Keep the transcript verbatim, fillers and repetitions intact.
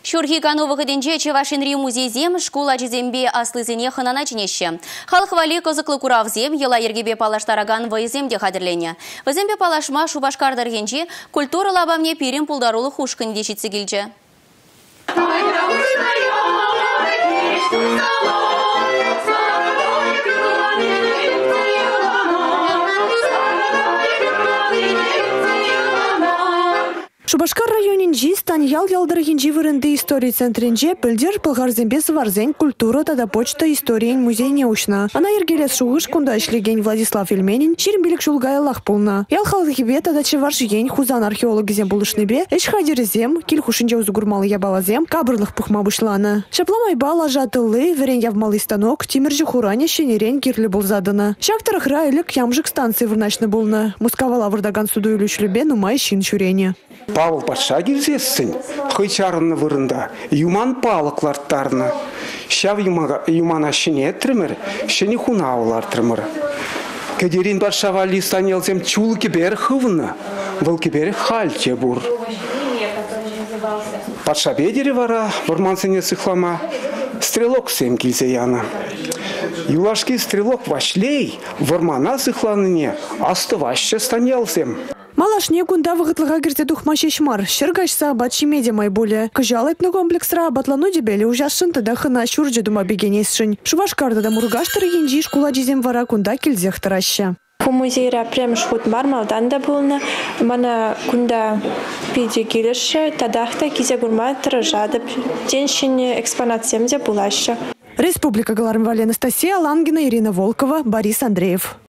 Шурхи кановы ходенче Чевашинри музейзем школа жезембе аслызене хынана чинеще. Халық вали козыклы куравзем, ела ергебе палаштараган вайземде хадерлене. Вайзембе палашма шубашкардаргенче культура лабамне пирим пулдарулы хушкын дешитсе келже. Шубашкар районин жи станьял ялдыргин живырынды истории центринже пылдер пылгарзембе сварзень культура тада почта историен музей неучна. Она ергелес шугыш кунда ишлеген Владислав Ильменин чирмбилик шулгая лахпулна. Ял халгибе тада чеварш ен хузан археологизем булышныбе эш хадерзем кильхушинже узгурмалы ябалазем кабырлых пухма бушлана. Шапламай бала жатылы верен явмалый станок тимиржи хураня щенерен кирлі был задана. Шактарах райлык ямжик станции вырначны булна. Мускавала вырдаган суду илючлюбе нумай щин чурене. Павыл патша келсесін, хыйчарыны вырында, юман палықларттарына. Шав юман ашыне трімір, шыне хунауылар трімір. Кедерин патша вали станелзем чул кебер хывны, выл кебер хальте бур. Патша бедері вара, вармансыне сыхлама, стрелок сем келзе яна. Юлашки стрелок вашлей, вармана сыхланыне, астываще станелзем. Малашне кунда вғытлыға кірте тухмаще шмар. Шыргашса батши медиа майбуле. Кыжалайтны комплексра батлану дебелі ужашын тада хына шурджы дума бегенесшін. Шубашкарда да мургаштыр енжи шкула жезем вара кунда келзех тараща. По музейра прям шхут мармалдан да булна. Мана кунда пиде келеші, тадахта кизе гурма тражады. Деншіне экспонациямзе булаща. Республика Галармвали Анастасия Лангина, Ирина Волкова, Борис Андреев.